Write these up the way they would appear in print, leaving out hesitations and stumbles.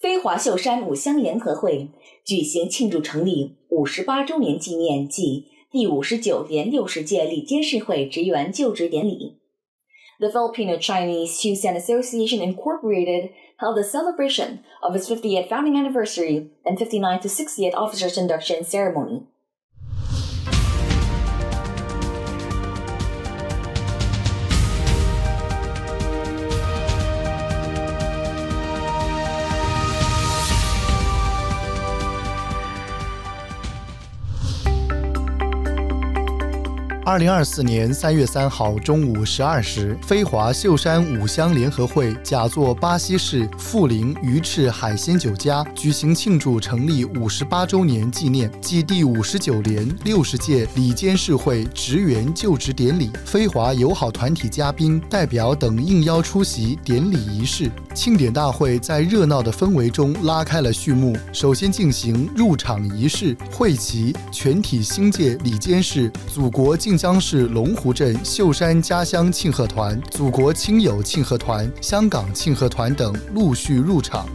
飞华秀山五乡联合会举行庆祝成立58周年纪念暨第59联60届里监事会职员就职典礼。The Filipino-Chinese Husan Association Incorporated held a celebration of its 50th founding anniversary and 59th to 60th officers induction ceremony. 2024年3月3号中午12时，飞华秀山五乡联合会甲座巴西市富林鱼翅海鲜酒家举行庆祝成立58周年纪念暨第59联60届里监事会职员就职典礼，飞华友好团体嘉宾代表等应邀出席典礼仪式。庆典大会在热闹的氛围中拉开了序幕。首先进行入场仪式，会旗、全体新界里监事、祖国晋江市龙湖镇秀山家乡庆贺团、祖国亲友庆贺团、香港庆贺团等陆续入场。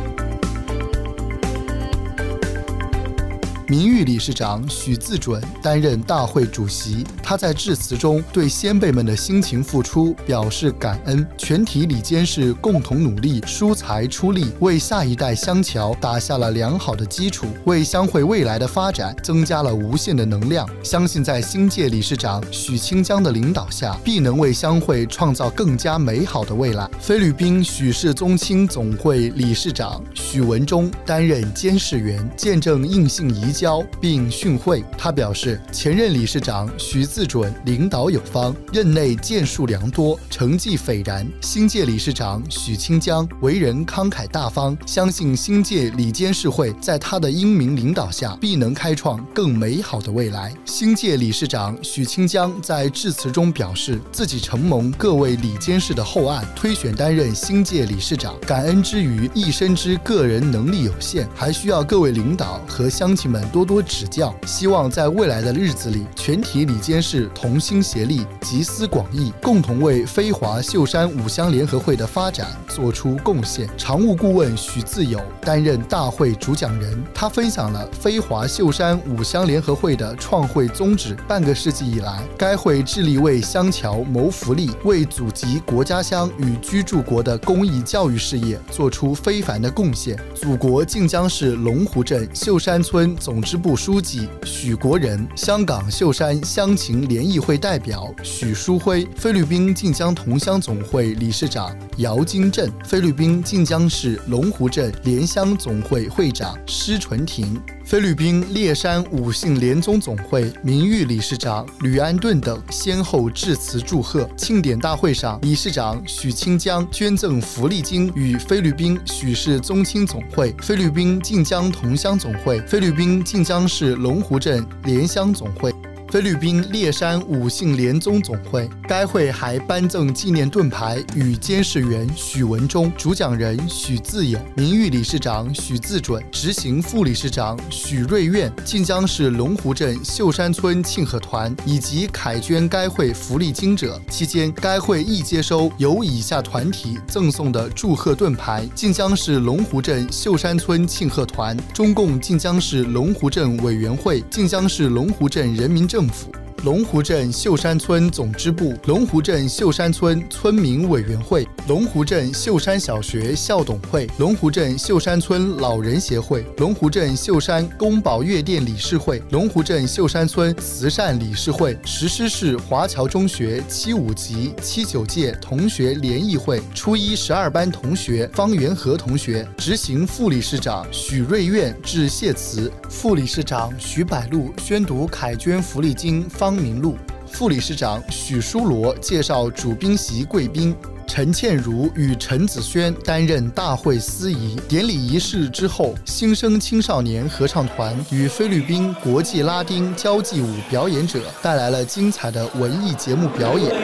名誉理事长许自准担任大会主席，他在致辞中对先辈们的辛勤付出表示感恩，全体里监事共同努力，疏财出力，为下一代乡侨打下了良好的基础，为乡会未来的发展增加了无限的能量。相信在新届理事长许清江的领导下，必能为乡会创造更加美好的未来。菲律宾许氏宗亲总会理事长许文忠担任监事员，见证应信移交并训会。他表示，前任理事长许自准领导有方，任内建树良多，成绩斐然。新届理事长许清江为人慷慨大方，相信新届里监事会在他的英明领导下，必能开创更美好的未来。新届理事长许清江在致辞中表示，自己承蒙各位里监事的厚爱，推选担任新届理事长，感恩之余亦深知个人能力有限，还需要各位领导和乡亲们多多指教，希望在未来的日子里，全体里监事同心协力，集思广益，共同为飞华秀山五乡联合会的发展做出贡献。常务顾问许自友担任大会主讲人，他分享了飞华秀山五乡联合会的创会宗旨。半个世纪以来，该会致力为乡侨谋福利，为祖籍国家乡与居住国的公益教育事业做出非凡的贡献。祖国晋江市龙湖镇秀山村总支部书记许国仁，香港秀山乡情联谊会代表许书辉，菲律宾晋江同乡总会理事长姚金正，菲律宾晋江市龙湖镇联乡总会会长施纯婷，菲律宾烈山五姓联宗总会名誉理事长吕安顿等先后致辞祝贺。庆典大会上，理事长许清江捐赠福利金与菲律宾许氏宗亲总会、菲律宾晋江同乡总会、菲律宾晋江市龙湖镇联乡总会、菲律宾烈山五姓联宗总会。该会还颁赠纪念盾牌与监事员许文忠、主讲人许自友、名誉理事长许自准、执行副理事长许瑞苑、晋江市龙湖镇秀山村庆贺团以及凯捐该会福利金者。期间，该会亦接收由以下团体赠送的祝贺盾牌：晋江市龙湖镇秀山村庆贺团、中共晋江市龙湖镇委员会、晋江市龙湖镇人民政府、龙湖镇秀山村总支部、龙湖镇秀山村村民委员会、龙湖镇秀山小学校董会、龙湖镇秀山村老人协会、龙湖镇秀山宫保乐店理事会、龙湖镇秀山村慈善理事会、石狮市华侨中学75级、79届同学联谊会初一12班同学方元和同学。执行副理事长许瑞苑致谢词，副理事长许百禄宣读凯捐福利金方明录，副理事长许书罗介绍主宾席贵宾。陈倩如与陈子轩担任大会司仪。典礼仪式之后，新生青少年合唱团与菲律宾国际拉丁交际舞表演者带来了精彩的文艺节目表演。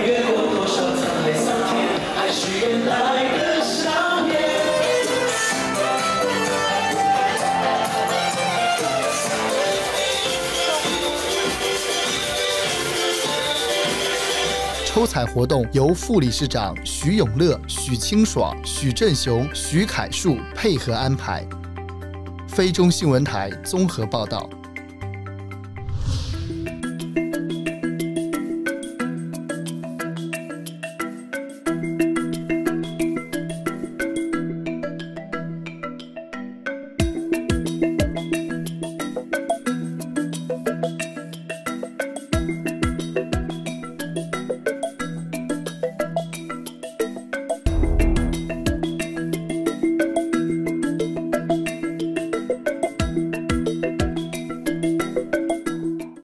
抽抽彩活动由副理事长徐永乐、许清爽、许振雄、许凯树配合安排。非中新闻台综合报道。